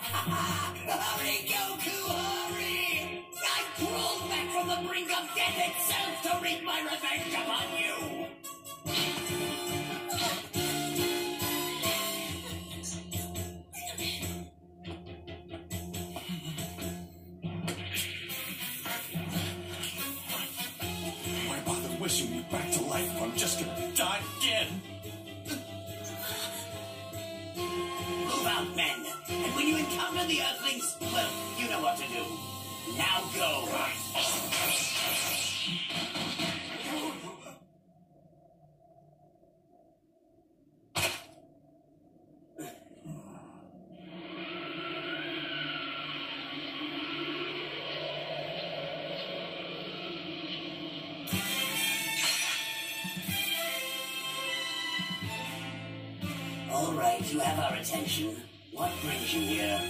Hurry, Goku, hurry! I crawled back from the brink of death itself to wreak my revenge upon you! Why bother wishing me back to life if I'm just gonna die again? Move out, men! And when you encounter the Earthlings, well, you know what to do. Now go! All right, you have our attention. What brings you here?